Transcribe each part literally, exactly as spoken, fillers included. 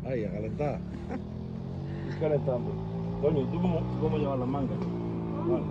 Ahí, a calentar. Es calentando. Toño, ¿tú cómo, cómo llevas las mangas? Vale.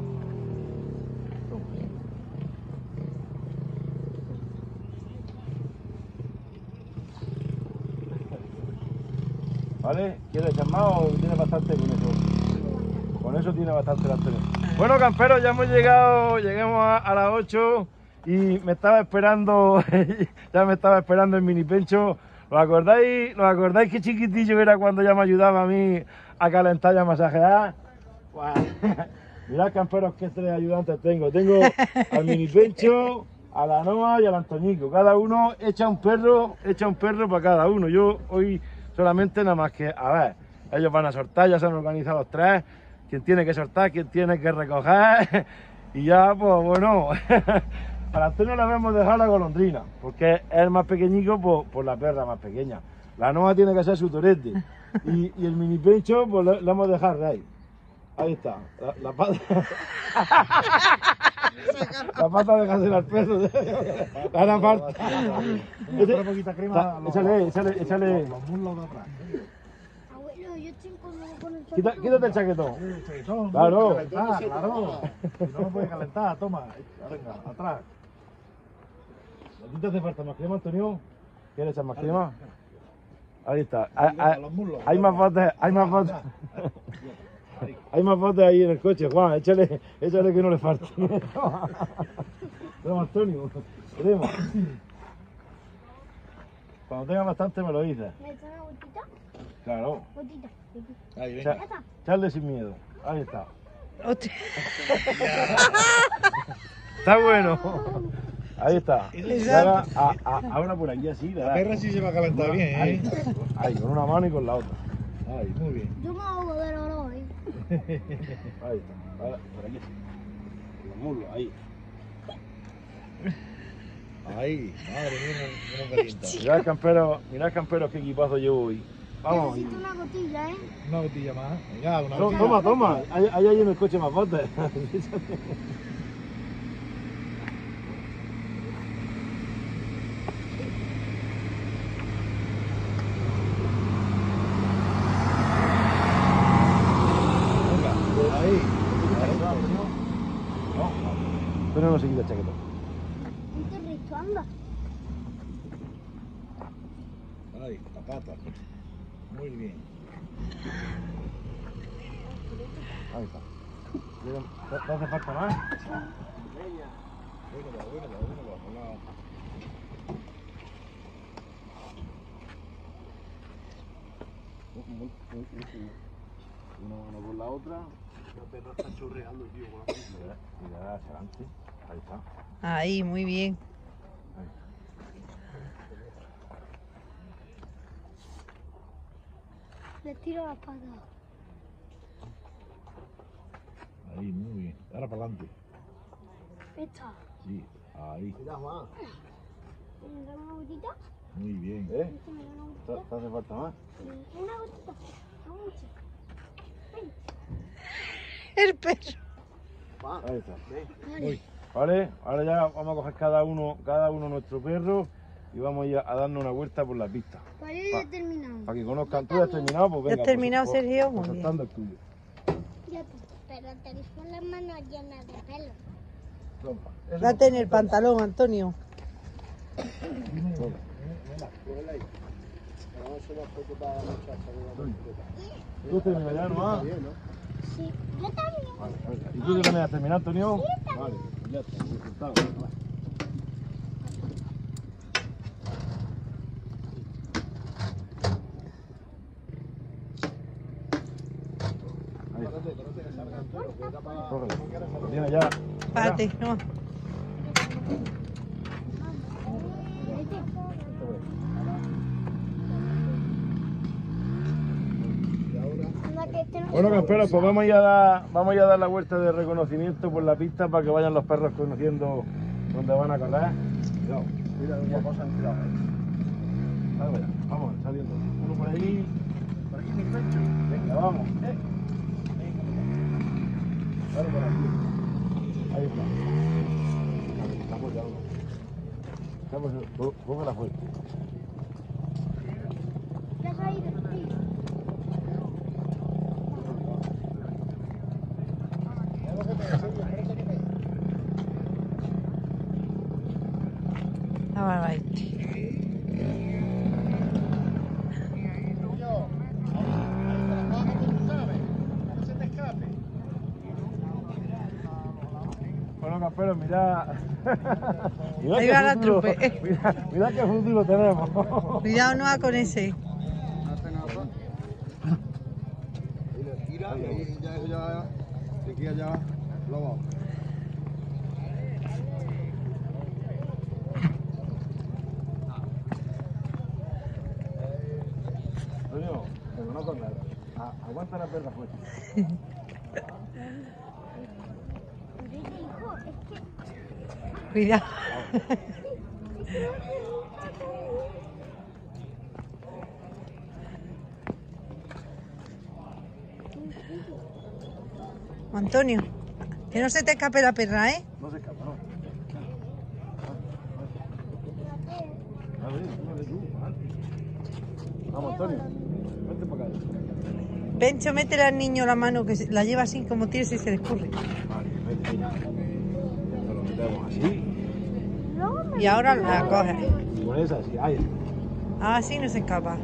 ¿Vale? ¿Quieres echar más o tienes bastante con eso? Con eso tiene bastante las tres. Bueno, camperos, ya hemos llegado, llegamos a, a las ocho y me estaba esperando, ya me estaba esperando el mini pencho. ¿Os acordáis, ¿Os acordáis qué chiquitillo era cuando ya me ayudaba a mí a calentar y a masajear? Pues, mirad, camperos, qué tres ayudantes tengo. Tengo al mini pencho, a la Noa y al Antoñico. Cada uno echa un perro, echa un perro para cada uno. Yo hoy solamente nada más que, a ver, ellos van a soltar, ya se han organizado los tres. Quién tiene que soltar, quién tiene que recoger. Y ya, pues bueno, al Antonio le hemos dejado la golondrina, porque es el más pequeñico por, por la perra más pequeña. La Noa tiene que ser su torete. Y, y el mini pencho, pues le, le hemos dejado rey. Ahí está, la, la pata. La pata de casi al perro. La falta. Una poquita crema. Échale, échale, échale. Los muslos de atrás. Abuelo, yo estoy con, con el Quita, quítate el chaquetón. El chaquetón, Claro. calentar, claro. Si no, no puede calentar, toma. Venga, atrás. ¿A ti te hace falta más crema, Antonio? ¿Quieres echar más crema? Ahí está. Hay, hay, hay más botes, hay más botes. Hay más botes ahí en el coche, Juan. Échale, échale que no le falte. Toma, Antonio. Queremos. Cuando tenga bastante me lo dices. ¿Me echas una gotita? Claro. Gotita, gotita. Ahí, Echa- venga. Echarle sin miedo. Ahí está. Hostia. Está bueno. Ahí está. Exacto. Y ahora, a- a- ahora por aquí así, La ¿verdad? perra sí se va a calentar bien, Ahí, ¿eh? ahí, con una mano y con la otra. Ahí, muy bien. Yo me ahogo del oro, ¿eh? Ahí está. Ahora, por aquí. Los muslos, ahí. Ahí, madre mía, cómo calienta. Mirad, camperos, mirad, camperos, qué equipazo llevo hoy. Vamos. Necesito una gotilla, ¿eh? Una botella más. Venga, una No, botella. toma, toma. Hay, hay ahí en el coche más botes. Venga, ahí. No, pero no se quita el chaquetón. Vente recto, anda. Ahí, la pata. Muy bien. Ahí está. ¿Te, te hace falta más? Venga, venga, venga, venga. Una mano por la otra. La perra está chorreando, tío, con la Mira, mira hacia adelante. Ahí está. Ahí, muy bien. Le tiro la pata. Ahí, muy bien. Ahora para adelante. Esta. Sí, ahí. ¿Me da una gotita? Muy bien. ¿Eh? Este me da una ¿Te, gotita. te hace falta más? Una gotita. No mucho. El perro. Ahí está. Voy. Vale, ahora ya vamos a coger cada uno, cada uno nuestro perro y vamos a ir a darnos una vuelta por la pista. Para ir Pa- determinado. Para que conozcan. ¿Tú ya has terminado? Pues ¿Ya venga. has terminado, pues, Sergio? pues, Muy bien. soltando el tuyo. Ya está. Pero tenéis con las manos llenas de pelo. Toma. Date en el pantalón, Antonio. Toma. ¿Tú terminas ya, no? Sí. Yo también. Vale, ahí está. ¿Y tú también has terminado, Antonio? Vale, ya está. Disfrutado. Ahí está. Cógelo. Lo tienes ya. Párate, no. Anda, que este no- Bueno, camperos, pues vamos a, ir a dar, vamos a ir a dar la vuelta de reconocimiento por la pista para que vayan los perros conociendo dónde van a correr. Cuidado, mira una cosa, cuidado, eh. Vamos, allá, vamos, saliendo. Uno por ahí, por aquí, mi pecho. Venga, vamos. Eh. Dale por aquí. Ahí está. Vale, estamos ya uno. Estamos, póngala fuerte. Ya se ha ido. Campero, mira. mira Ahí qué va la futuro- trupe. Mira, mira qué futuro tenemos. Cuidado, no va con ese. Tira y ya eso ya, de aquí a allá, lo vamos. Antonio, pero no con nada. A- Aguanta la perra fuerte. Hijo, es que Cuidado. Antonio, que no se te escape la perra, ¿eh? No se escapa, no. A ver, dale tú, adelante. Vamos, Antonio. Vente para acá. Pencho, métele al niño la mano que se- la lleva así como tienes y se le escurre. Vale, vete, venga. Esto lo metemos así. Y ahora la coges. Y con esa así, ahí. Así no se escapa.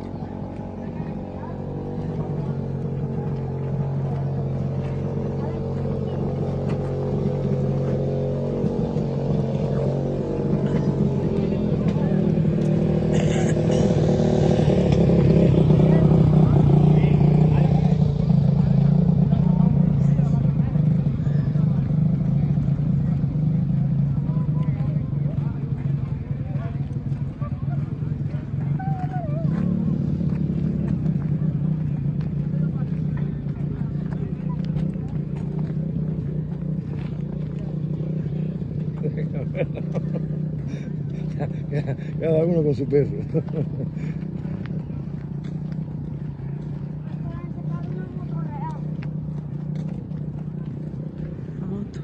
Cada uno con su perro. La moto.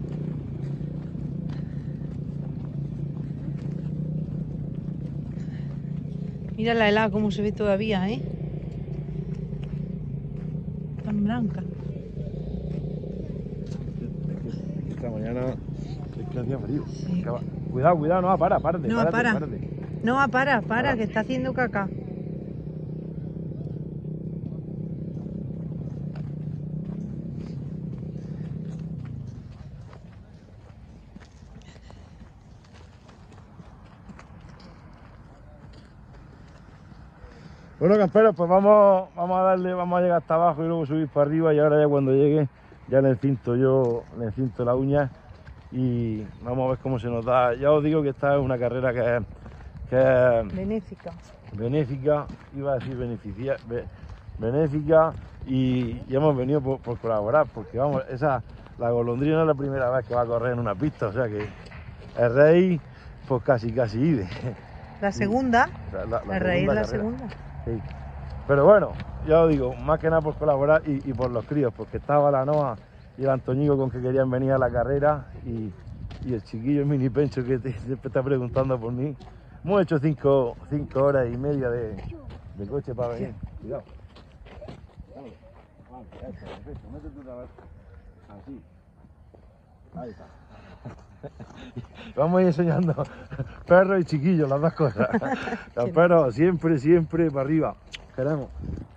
Mira la helada como se ve todavía, ¿eh? Tan blanca. Esta mañana es que hacía frío. Sí. Acaba- Cuidado, cuidado, no, para, párate, No, párate, para. párate. No, va, para, para, Para. que está haciendo caca. Bueno, camperos, pues vamos, vamos a darle, vamos a llegar hasta abajo y luego subir para arriba y ahora ya cuando llegue ya le encinto yo, le encinto la uña y vamos a ver cómo se nos da. Ya os digo que esta es una carrera que es, que es Benéfica. benéfica, iba a decir beneficia, be- benéfica y, y hemos venido por, por colaborar porque vamos, esa, la golondrina es la primera vez que va a correr en una pista, o sea que el rey pues casi casi vive. La segunda, La, la- la la raíz segunda la carrera. segunda. Sí. Pero bueno, ya os digo, más que nada por colaborar y, y por los críos, porque estaba la Noa y el Antoñico con que querían venir a la carrera y, y el chiquillo, el mini Pencho, que te- siempre está preguntando por mí. Hemos hecho cinco, cinco horas y media de, de coche para venir. Cuidado. Dale. Vale, ya está, perfecto. Métete otra vez. Así. Ahí está. Vamos a ir enseñando perros y chiquillos, las dos cosas. Pero siempre, siempre para arriba. Queremos.